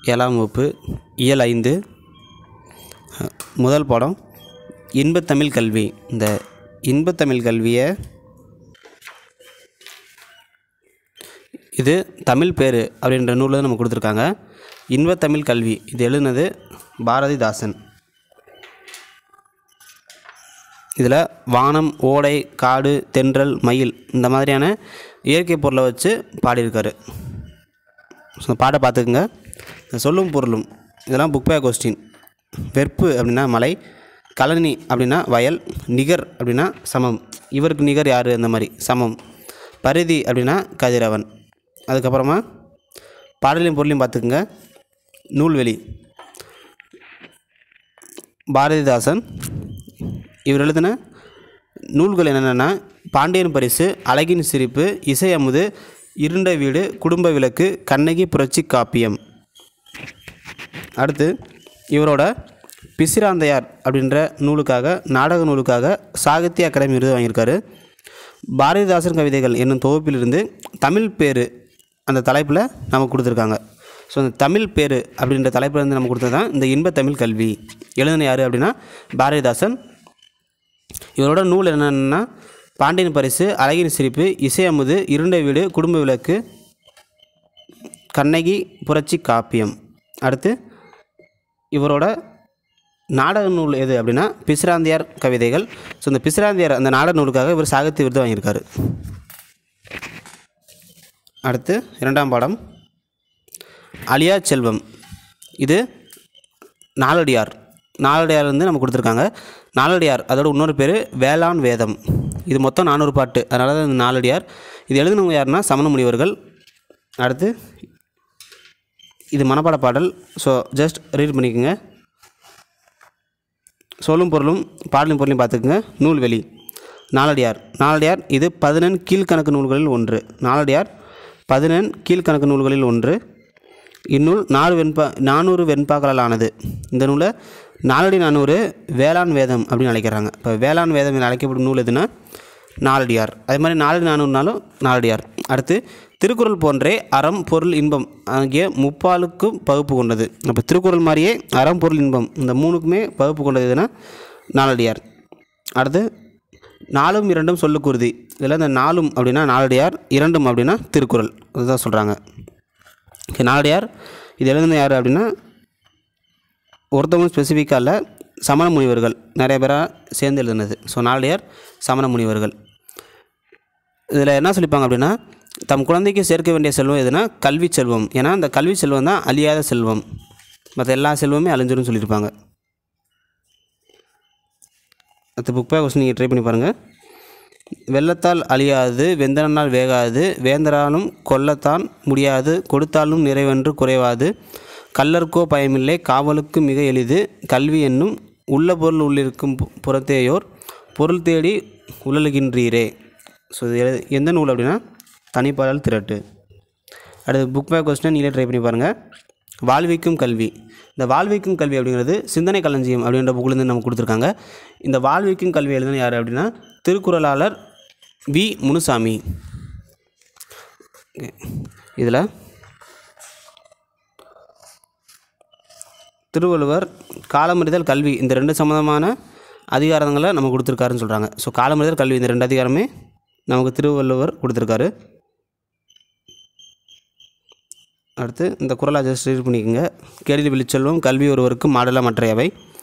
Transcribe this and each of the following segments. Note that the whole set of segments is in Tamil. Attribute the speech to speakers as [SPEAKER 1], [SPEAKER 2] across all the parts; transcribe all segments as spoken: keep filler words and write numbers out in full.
[SPEAKER 1] ஏழாம் வகுப்பு இயல் ஐந்து முதல் பாடம் இன்பத்தமிழ் கல்வி. இந்த இன்பத்தமிழ் கல்வியை இது தமிழ் பேர் அப்படின்ற நூலில் நம்ம கொடுத்துருக்காங்க. இன்பத்தமிழ் கல்வி இது எழுதுனது பாரதிதாசன். இதில் வானம், ஓடை, காடு, தென்றல், மயில் இந்த மாதிரியான இயற்கை பொருளை வச்சு பாடியிருக்காரு. ஸோ பாட்டை பார்த்துக்குங்க. சொல்லும் பொருளும் இதெல்லாம் புக் பேக் கொஸ்டின். வெற்பு அப்படின்னா மலை, கழனி அப்படின்னா வயல், நிகர் அப்படின்னா சமம், இவருக்கு நிகர் யார் அந்த மாதிரி சமம், பரிதி அப்படின்னா கதிரவன். அதுக்கப்புறமா பாடலையும் பொருளையும் பார்த்துக்குங்க. நூல்வெளி பாரதிதாசன் இவர் எழுதின நூல்கள் என்னென்னா பாண்டியன் பரிசு, அழகின் சிரிப்பு, இசை அமுது, இருண்ட வீடு, குடும்ப விளக்கு, கண்ணகி புரட்சி காப்பியம். அடுத்து இவரோட பிசிராந்தையார் அப்படின்ற நூலுக்காக, நாடக நூலுக்காக சாகித்ய அகாடமி விருது வாங்கியிருக்காரு. பாரதிதாசன் கவிதைகள் என்னும் தொகுப்பிலிருந்து தமிழ் பேர் அந்த தலைப்பில் நமக்கு கொடுத்துருக்காங்க. ஸோ அந்த தமிழ் பேர் அப்படின்ற தலைப்பில் இருந்து நம்ம கொடுத்தது தான் இந்த இன்பத்தமிழ் கல்வி. எழுதின யார் அப்படின்னா பாரதிதாசன். இவரோட நூல் என்னென்னா பாண்டியன் பரிசு, அழகின் சிரிப்பு, இசை அமுது, இருண்ட வீடு, குடும்ப விளக்கு, கண்ணகி புரட்சி காப்பியம். அடுத்து இவரோட நாடக நூல் எது அப்படின்னா பிசிராந்தையார் கவிதைகள். ஸோ இந்த பிசிராந்தையார் அந்த நாடக நூலுக்காக இவர் சாகித்ய விருது வாங்கியிருக்காரு. அடுத்து இரண்டாம் பாடம் அழியா செல்வம். இது நாலடியார். நாலடியார் வந்து நம்ம கொடுத்துருக்காங்க. நாலடியார் அதோட இன்னொரு பேர் வேளாண் வேதம். இது மொத்தம் நானூறு பாட்டு, அதனால தான் இந்த நாலடியார். இது எழுதினவங்க யாருன்னா சமண முனிவர்கள். அடுத்து இது மனப்பாட பாடல். ஸோ ஜஸ்ட் ரீட் பண்ணிக்கோங்க. சொல்லும் பொருளும் பாடலும் பொருளையும் பார்த்துக்குங்க. நூல்வெளி நாலடியார். நாலடியார் இது பதினெண் கீழ்கணக்கு நூல்களில் ஒன்று. நாலடியார் பதினெண் கீழ்கணக்கு நூல்களில் ஒன்று. இந்நூல் நாலு வெண்பா நானூறு வெண்பாக்களால் ஆனது. இந்த நூலை நாலடி நானூறு வேளாண் வேதம் அப்படின்னு அழைக்கிறாங்க. இப்போ வேளாண் வேதம் என அழைக்கப்படும் நூல் எதுனா நாலடியார். அதே மாதிரி நாலடி நானூறுனாலும் நாலடியார். அடுத்து திருக்குறள் போன்றே அறம், பொருள், இன்பம் ஆகிய முப்பாலுக்கும் பகுப்பு கொண்டது. அப்போ திருக்குறள் மாதிரியே அறம், பொருள், இன்பம் இந்த மூணுக்குமே பகுப்பு கொண்டது எதுனா நாலடியார். அடுத்து நாலும் இரண்டும் சொல்லுக்குருதி. இதில் இந்த நாலும் அப்படின்னா நாலடியார், இரண்டும் அப்படின்னா திருக்குறள், அதுதான் சொல்கிறாங்க. ஓகே, நாலடியார் இது எழுதுன யார் அப்படின்னா ஒருத்தவங்க ஸ்பெசிஃபிக்காக இல்லை, சமண முனிவர்கள் நிறைய பேராக சேர்ந்து எழுதுனது. ஸோ நாலடியார் சமண முனிவர்கள். இதில் என்ன சொல்லிப்பாங்க அப்படின்னா தம் குழந்தைக்கு சேர்க்க வேண்டிய செல்வம் எதுனா கல்வி செல்வம். ஏன்னா அந்த கல்வி செல்வம் தான் அழியாத செல்வம், மற்ற எல்லா செல்வமே அழிஞ்சிடும் சொல்லியிருப்பாங்க. அடுத்த புக் பேக் கொஸ்டின் நீங்கள் ட்ரை பண்ணி பாருங்கள். வெள்ளத்தால் அழியாது, வெந்தனால் வேகாது, வேந்தராலும் கொல்லத்தான் முடியாது, கொடுத்தாலும் நிறைவென்று குறைவாது, கல்லர்க்கோ பயமில்லை, காவலுக்கு மிக எளிது, கல்வி என்னும் உள்ள பொருள் உள்ளிருக்கும் புறத்தேயோர் பொருள் தேடி உழலுகின்றீரே. ஸோ இது எந்த நூல் அப்படின்னா தனிப்பாடல் திரட்டு. அடுத்து புக் பேக் கொஸ்டின் நீங்களே ட்ரை பண்ணி பாருங்கள். வாழ்விக்கும் கல்வி. இந்த வாழ்விக்கும் கல்வி அப்படிங்கிறது சிந்தனை களஞ்சியம் அப்படின்ற புக்கிலேருந்து நம்ம கொடுத்துருக்காங்க. இந்த வாழ்விக்கும் கல்வி எழுதுன யார் அப்படின்னா திருக்குறளாளர் வி முனுசாமி. இதில் திருவள்ளுவர் காலமறிதல், கல்வி இந்த ரெண்டு சம்மந்தமான அதிகாரங்களை நம்ம கொடுத்துருக்காருன்னு சொல்கிறாங்க. ஸோ காலமறிதல், கல்வி இந்த ரெண்டு அதிகாரமே நமக்கு திருவள்ளுவர் கொடுத்துருக்காரு. அடுத்து இந்த குறளை ஜஸ்ட் ரீட் பண்ணிக்கோங்க. கேள்வி விழிச்செல்வம், கல்வி ஒருவருக்கு மாடலாக மற்றையவை.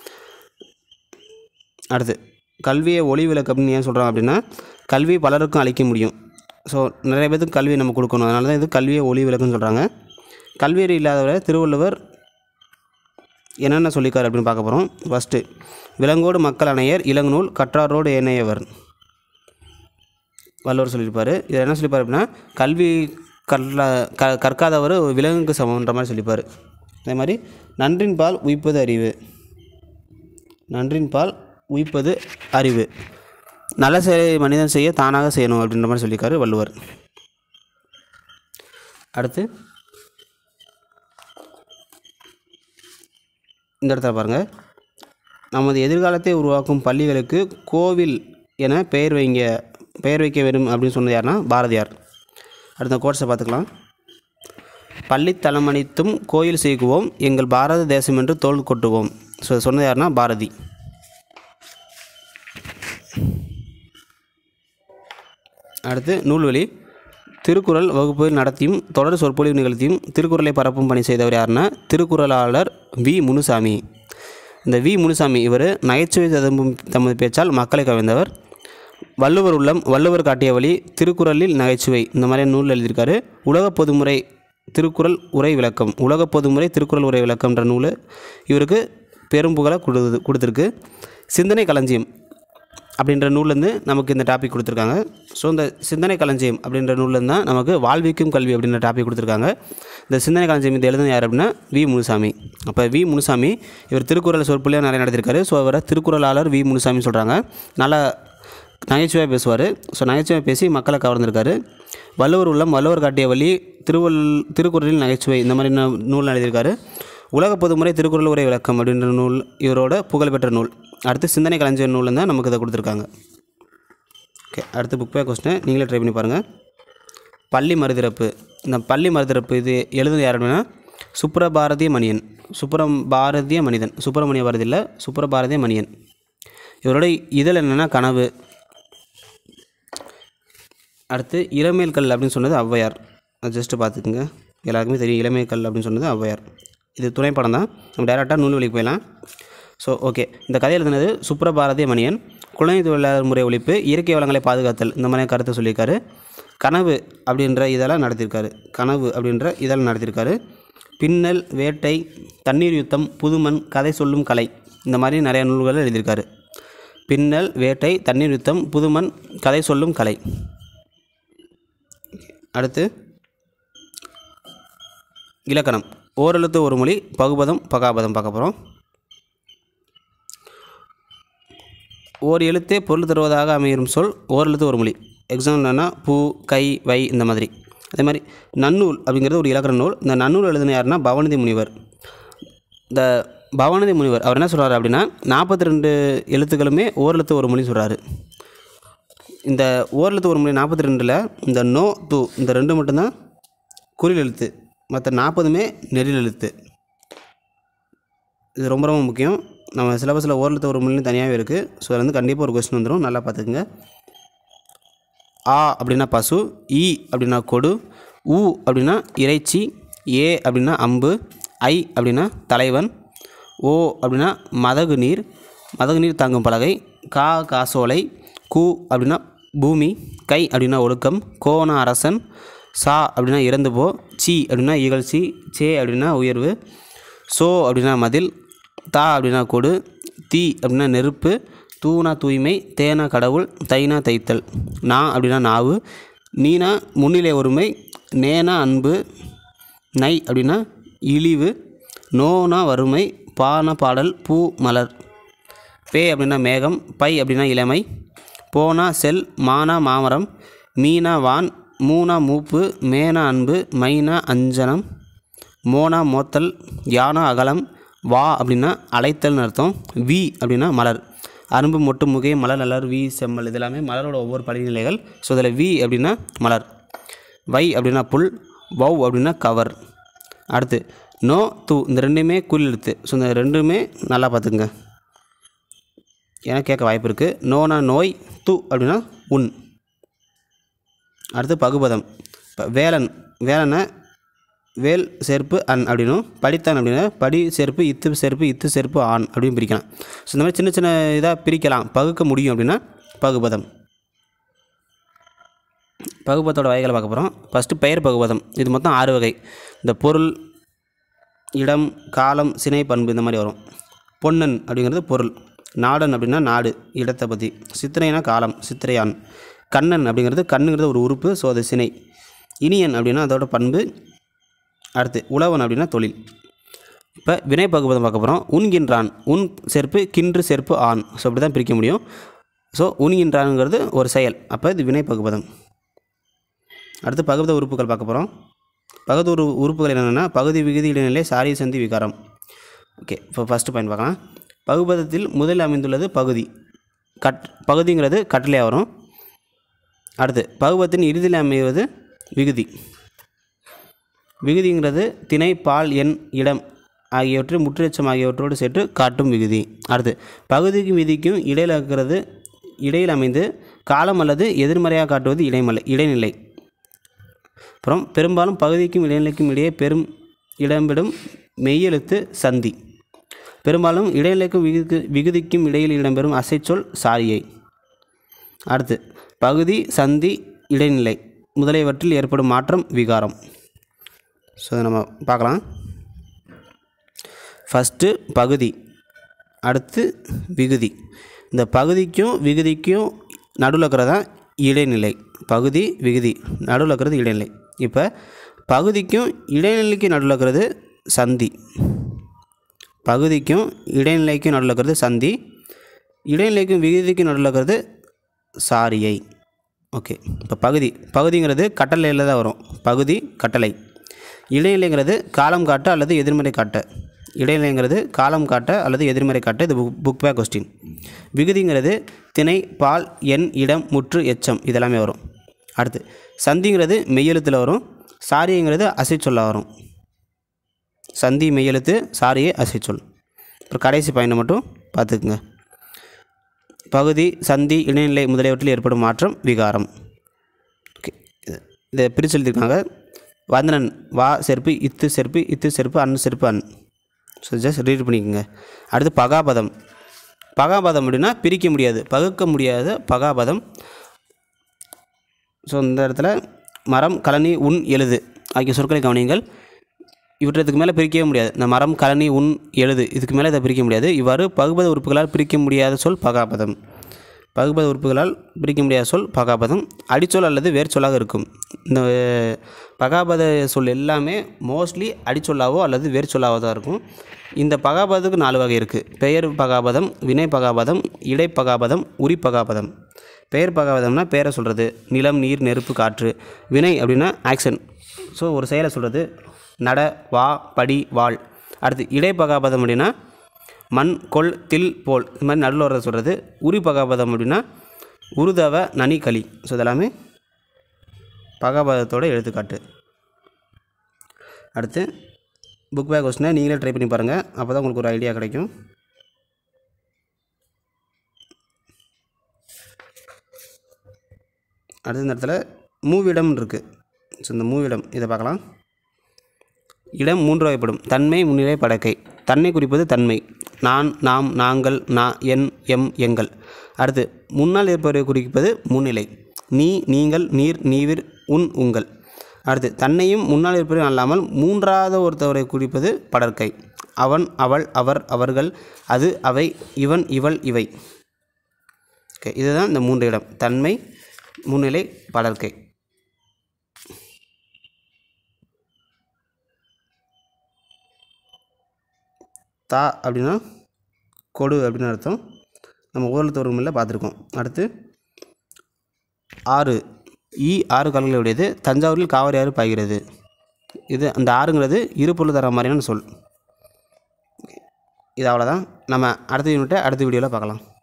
[SPEAKER 1] அடுத்து கல்வியை ஒளி விளக்கு அப்படின்னு ஏன் சொல்கிறாங்க அப்படின்னா கல்வி பலருக்கும் அளிக்க முடியும். ஸோ நிறைய பேருக்கு கல்வி நம்ம கொடுக்கணும், அதனால தான் இது கல்வியை ஒளி விளக்குன்னு சொல்கிறாங்க. கல்வியறி இல்லாதவரை திருவள்ளுவர் என்னென்ன சொல்லிக்கார் அப்படின்னு பார்க்க போகிறோம். ஃபஸ்ட்டு விலங்கோடு மக்கள் அணையர், இளங்கநூல் கற்றாரோடு ஏனையவர் வள்ளுவர் சொல்லியிருப்பார். இதில் என்ன சொல்லிப்பார் அப்படின்னா கல்வி கற்ற க கற்காதவர் ஒரு விலங்குக்கு சமன்ற மாதிரி சொல்லிப்பார். அதே மாதிரி நன்றின் பால் உய்ப்பது அறிவு. நன்றின் பால் உய்ப்பது அறிவு. நல்ல செயலை மனிதன் செய்ய தானாக செய்யணும் அப்படின்ற மாதிரி சொல்லியிருக்காரு வள்ளுவர். அடுத்து இந்த இடத்துல பாருங்கள். நமது எதிர்காலத்தை உருவாக்கும் பள்ளிகளுக்கு கோவில் என பெயர் வைங்க பெயர் வைக்க வேண்டும் அப்படின்னு சொன்னது யாருன்னா பாரதியார். அடுத்த கோட்ஸை பார்த்துக்கலாம். பள்ளித்தலமணித்தும் கோயில் செய்குவோம் எங்கள் பாரத தேசம் என்று தோள் கொட்டுவோம். ஸோ சொன்னது யாருன்னா பாரதி. அடுத்து நூல்வழி. திருக்குறள் வகுப்பு நடத்தியும் தொடர் சொற்பொழிவு நிகழ்த்தியும் திருக்குறளை பரப்பும் பணி செய்தவர் யாருன்னா திருக்குறளாளர் வி முனுசாமி. இந்த வி முனுசாமி இவர் நகைச்சுவை ததும்பும் தமது பேச்சால் மக்களை கவர்ந்தவர். வள்ளுவர் உள்ளம், வள்ளுவர் காட்டிய வழி, திருக்குறளில் நகைச்சுவை இந்த மாதிரி நூல் எழுதியிருக்காரு. உலக பொதுமுறை திருக்குறள் உரை விளக்கம், உலக பொதுமுறை திருக்குறள் உரை விளக்கம்ன்ற நூல் இவருக்கு பெரும் புகழை கொடுத்து கொடுத்துருக்கு. சிந்தனை களஞ்சியம் அப்படின்ற நூல்லேருந்து நமக்கு இந்த டாபிக் கொடுத்துருக்காங்க. ஸோ இந்த சிந்தனை களஞ்சியம் அப்படின்ற நூல்லேருந்து தான் நமக்கு வாழ்விக்கும் கல்வி அப்படின்ற டாபிக் கொடுத்துருக்காங்க. இந்த சிந்தனை களஞ்சியம் இது எழுதுன யார் அப்படின்னா வி முனுசாமி. அப்போ வி முனுசாமி இவர் திருக்குறள் சொற்பொழியாக நிறைய நடத்திருக்காரு. ஸோ அவரை திருக்குறளாளர் வி முனுசாமி சொல்கிறாங்க. நல்லா நகைச்சுவையாக பேசுவார். ஸோ நகைச்சுவையாக பேசி மக்களை கவர்ந்திருக்காரு. வள்ளுவர் உள்ளம், வள்ளுவர் காட்டிய வழி, திருவள் திருக்குறளில் நகைச்சுவை இந்த மாதிரி நூல் எழுதியிருக்காரு. உலக பொதுமுறை திருக்குறள் உரை விளக்கம் அப்படின்ற நூல் இவரோட புகழ்பெற்ற நூல். அடுத்து சிந்தனை களஞ்சிய நூல் தான் நமக்கு இதை கொடுத்துருக்காங்க. ஓகே, அடுத்து புக் பேக் கொஸ்டின் நீங்களே ட்ரை பண்ணி பாருங்கள். பள்ளி மறுதிறப்பு. இந்த பள்ளி மறுதிறப்பு இது எழுதுனது யார் அப்படின்னா சுப்ரபாரதிய மணியன். சுப்ரம் பாரதிய மனிதன், சுப்பிரமணிய பாரதி இல்லை, சுப்ரபாரதிய மணியன். இவரோட இதழ் என்னென்னா கனவு. அடுத்து இளமேல்கல் அப்படின்னு சொன்னது ஔவையார். அது ஜஸ்ட்டு பார்த்துக்குங்க, எல்லாருக்குமே தெரியும். இளமேல்கல் அப்படின்னு சொன்னது ஔவையார். இது துணைப்படம் தான், நம்ம டைரெக்டாக நூல் வழிக்கு போயிடலாம். ஸோ ஓகே, இந்த கதை எழுதுனது சுப்ரபாரதிய மணியன். குழந்தை தொழிலாளர் முறை ஒழிப்பு, இயற்கை வளங்களை பாதுகாத்தல் இந்த மாதிரி கருத்தை சொல்லியிருக்காரு. கனவு அப்படின்ற இதெல்லாம் நடத்தியிருக்காரு. கனவு அப்படின்ற இதெல்லாம் நடத்தியிருக்காரு. பின்னல், வேட்டை, தண்ணீர் யுத்தம், புதுமண், கதை சொல்லும் கலை இந்த மாதிரி நிறைய நூல்கள் எழுதியிருக்காரு. பின்னல், வேட்டை, தண்ணீர் யுத்தம், புதுமண், கதை சொல்லும் கலை. அடுத்து இலக்கணம். ஓரெழுத்து ஒரு மொழி, பகுபதம், பகாபதம் பார்க்க போகிறோம். ஓர் எழுத்தே பொருள் தருவதாக அமையும் சொல் ஓரெழுத்து ஒரு மொழி. எக்ஸாம்பிள்னா பூ, கை, வை இந்த மாதிரி. அதே மாதிரி நன்னூல் அப்படிங்கிறது ஒரு இலக்கண நூல். இந்த நன்னூல் எழுதின யாருன்னா பவனதி முனிவர். இந்த பவனதி முனிவர் அவர் என்ன சொல்கிறார் அப்படின்னா நாற்பத்தி ரெண்டு எழுத்துக்களுமே ஓரெழுத்து ஒரு மொழி சொல்கிறாரு. இந்த ஓரெழுத்து ஒரு மொழி நாற்பத்தி ரெண்டில் இந்த நோ, து இந்த ரெண்டு மட்டும்தான் குறில் எழுத்து, மற்ற நாற்பதுமே நெறில் எழுத்து. இது ரொம்ப ரொம்ப முக்கியம். நம்ம சிலபஸில் ஓரெழுத்து ஒரு மொழின்னு தனியாகவே இருக்குது. ஸோ அது வந்து கண்டிப்பாக ஒரு கொஸ்டின் வந்துடும், நல்லா பார்த்துக்குங்க. ஆ அப்படின்னா பசு, இ அப்படின்னா கொடு, உ அப்படின்னா இறைச்சி, ஏ அப்படின்னா அம்பு, ஐ அப்படின்னா தலைவன், ஓ அப்படின்னா மதகு நீர், மதகு நீர் தாங்கும் பலகை, கா காசோலை, கு அப்படின்னா பூமி, கை அப்படின்னா ஒழுக்கம், கோனா அரசன், சா அப்படின்னா இறந்து போ, சி அப்படின்னா இகழ்ச்சி, சே அப்படின்னா உயர்வு, சோ அப்படின்னா மதில், தா அப்படின்னா கொடு, தீ அப்படின்னா நெருப்பு, தூணா தூய்மை, தேனா கடவுள், தைனா தைத்தல், நா அப்படின்னா நாவு, நீனா முன்னிலை ஒருமை, நேனா அன்பு, நை அப்படின்னா இழிவு, நோனா வறுமை, பானா பாடல், பூ மலர், பே அப்படின்னா மேகம், பை அப்படின்னா இளமை, போனா செல், மானா மாமரம், மீனா வான், மூனா மூப்பு, மேனா அன்பு, மைனா அஞ்சனம், மோனா மோத்தல், யானா அகலம், வா அப்படின்னா அழைத்தல்னு அர்த்தம், வி அப்படின்னா மலர், அரும்பு, மொட்டு, முகை, மலர், அலர், வி செம்மல் இது எல்லாமே மலரோட ஒவ்வொரு படிநிலைகள். ஸோ இதில் வி அப்படின்னா மலர், வை அப்படின்னா புல், வவ் அப்படின்னா கவர். அடுத்து நோ, து இந்த ரெண்டுமே குறில் எழுத்து. ஸோ இந்த ரெண்டுமே நல்லா பார்த்துக்குங்க, ஏன்னா கேட்க வாய்ப்பு இருக்குது. நோனா நோய், து அப்படின்னா உன். அடுத்து பகுபதம். இப்போ வேலன், வேலனை வேல் சேர்ப்பு அன் அப்படின்னும், படித்தான் அப்படின்னா படி சேர்ப்பு இத்து சேர்ப்பு இத்து சேர்ப்பு ஆண் அப்படின்னு பிரிக்கலாம். ஸோ இந்த மாதிரி சின்ன சின்ன இதாக பிரிக்கலாம், பகுக்க முடியும் அப்படின்னா பகுபதம். பகுபதத்தோட வகைகளை பார்க்க போகிறோம். ஃபஸ்ட்டு பெயர் பகுபதம். இது மொத்தம் ஆறு வகை. இந்த பொருள், இடம், காலம், சினை, பண்பு இந்த மாதிரி வரும். பொன்னன் அப்படிங்கிறது பொருள், நாடன் அப்படின்னா நாடு இடத்தை பற்றி, சித்திரைனா காலம் சித்திரையான், கண்ணன் அப்படிங்கிறது கண்ணுங்கிறது ஒரு உறுப்பு, ஸோ அது சினை, இனியன் அப்படின்னா அதோட பண்பு. அடுத்து உழவன் அப்படின்னா தொழில். இப்போ வினை பகுபதம் பார்க்க போகிறோம். உண்கின்றான், உன் சேர்ப்பு கின்று சேர்ப்பு ஆண். ஸோ அப்படி தான் பிரிக்க முடியும். ஸோ உண்கின்றான்ங்கிறது ஒரு செயல், அப்போ இது வினை பகுபதம். அடுத்து பகுபத உறுப்புகள் பார்க்க போகிறோம். பகுதி உரு உறுப்புகள் என்னென்னா பகுதி, விகுதி, இடைநிலை, சாரி, சந்தி, விகாரம். ஓகே, இப்போ ஃபஸ்ட்டு பாயிண்ட் பார்க்கலாம். பகுபதத்தில் முதலில் அமைந்துள்ளது பகுதி. கட் பகுதிங்கிறது கட்டளையாக வரும். அடுத்து பகுபதத்தின் இறுதியில் அமைவது விகுதி. விகுதிங்கிறது திணை பால் எண் இடம் ஆகியவற்றை முற்றெச்சம் ஆகியவற்றோடு சேர்த்து காட்டும் விகுதி. அடுத்து பகுதிக்கும் விதிக்கும் இடையில் இருக்கிறது இடையில் அமைந்து காலம் அல்லது எதிர்மறையாக காட்டுவது இடைமலை இடைநிலை. அப்புறம் பெரும்பாலும் பகுதிக்கும் இடைநிலைக்கும் இடையே பெரும் இடம்பெறும் மெய்யெழுத்து சந்தி. பெரும்பாலும் இடைநிலைக்கும் விகுதி விகுதிக்கும் இடையில் இடம்பெறும் அசைச்சொல் சாரியை. அடுத்து பகுதி சந்தி இடைநிலை முதலியவற்றில் ஏற்படும் மாற்றம் விகாரம். ஸோ நம்ம பார்க்கலாம். ஃபஸ்ட்டு பகுதி, அடுத்து விகுதி. இந்த பகுதிக்கும் விகுதிக்கும் நடுவில் இருக்கிறது தான் இடைநிலை. பகுதி விகுதி நடுவில் இருக்கிறது இடைநிலை. இப்போ பகுதிக்கும் இடைநிலைக்கும் நடுவில் இருக்கிறது சந்தி. பகுதிக்கும் இடைநிலைக்கும் நடுவில் இருக்கிறது சந்தி. இடைநிலைக்கும் விகுதிக்கும் நடுவில் இருக்கிறது சாரியை. ஓகே. இப்போ பகுதி பகுதிங்கிறது கட்டளையில் தான் வரும். பகுதி கட்டளை. இடைநிலைங்கிறது காலம் காட்ட அல்லது எதிர்மறை காட்ட. இடைநிலைங்கிறது காலம் காட்ட அல்லது எதிர்மறை காட்ட. இது புக் புக் பேக் கொஸ்டின். விகுதிங்கிறது திணை பால் எண் இடம் முற்று எச்சம் இதெல்லாமே வரும். அடுத்து சந்திங்கிறது மெய்யெழுத்தில் வரும். சாரிங்கிறது அசைச்சொல்லாக வரும். சந்தி மெய்யெழுத்து, சாரியை அசைச்சொல். அப்புறம் கடைசி பாயிண்ட் மட்டும் பார்த்துக்குங்க. பகுதி சந்தி இடைநிலை முதலியவற்றில் ஏற்படும் மாற்றம் விகாரம். ஓகே. இதை பிரித்து எழுதியிருக்காங்க. வந்தனன் வா செருப்பு இத்து செருப்பு இத்து செருப்பு அன் செருப்பு அன். ஸோ ஜஸ்ட் ரீட் பண்ணிக்கோங்க. அடுத்து பகாபதம். பகாபதம் அப்படின்னா பிரிக்க முடியாது, பகுக்க முடியாத பகாபதம். ஸோ இந்த இடத்துல மரம் கழனி உன் எழுது ஆகிய சொற்களை கவனியுங்கள். இவற்றதுக்கு மேலே பிரிக்கவே முடியாது. இந்த மரம் கழனி உன் எழுது இதுக்கு மேலே இதை பிரிக்க முடியாது. இவ்வாறு பகுபத உறுப்புகளால் பிரிக்க முடியாத சொல் பகாபதம். பகுபத உறுப்புகளால் பிரிக்க முடியாத சொல் பகாபதம். அடிச்சொல் அல்லது வேர்ச்சொல்லாக இருக்கும். இந்த பகாபத சொல் எல்லாமே மோஸ்ட்லி அடிச்சொல்லாவோ அல்லது வேர்ச்சொல்லாவோ தான் இருக்கும். இந்த பகாபதத்துக்கு நாலு வகை இருக்குது. பெயர் பகாபதம், வினை பகாபதம், இடை பகாபதம், உரி பகாபதம். பெயர் பகாபதம்னா பெயரை சொல்கிறது. நிலம், நீர், நெருப்பு, காற்று. வினை அப்படின்னா ஆக்ஷன். ஸோ ஒரு செயலை சொல்கிறது. நட, வா, படி, வாழ். அடுத்து இடை பகாபதம் அப்படின்னா மண், கொள், தில், போல் இது மாதிரி நடுவில் வர சொல்கிறது. உரி பகாபதம் அப்படின்னா உருதவ, நனி, களி. ஸோ இதெல்லாமே பகாபதத்தோட எடுத்துக்காட்டு. அடுத்து புக் பேக் கொஸ்டினை நீங்களே ட்ரை பண்ணி பாருங்கள். அப்போ தான் உங்களுக்கு ஒரு ஐடியா கிடைக்கும். அடுத்த இந்த இடத்துல மூவிடம் இருக்குது. ஸோ இந்த மூவிடம் இதை பார்க்கலாம். இடம் மூன்று வகைப்படும். தன்மை, முன்னிலை, படக்கை. தன்மை குறிப்பது தன்மை. நான், நாம், நாங்கள், நா, என், எம், எங்கள். அடுத்து முன்னால் இருப்பவரை குறிப்பது முன்னிலை. நீ, நீங்கள், நீர், நீவிர், உன், உங்கள். அடுத்து தன்னையும் முன்னால் இருப்பவரையும் அல்லாமல் மூன்றாவது ஒருத்தவரை குறிப்பது படற்கை. அவன், அவள், அவர், அவர்கள், அது, அவை, இவன், இவள், இவை. ஓகே. இதுதான் இந்த மூன்று இடம். தன்மை, முன்னிலை, படற்கை. தா அப்படின்னா கொடு அப்படின்னு அர்த்தம். நம்ம ஓரளவு தோறுமில்ல பார்த்துருக்கோம். அடுத்து ஆறு. ஈ ஆறு கால்களை உடையது. தஞ்சாவூரில் காவிரி ஆறு பாய்கிறது. இது அந்த ஆறுங்கிறது இரு பொருள் தர மாதிரியான சொல். இது அவ்வளோதான். நம்ம அடுத்த யூனிட்டை அடுத்த வீடியோவில் பார்க்கலாம்.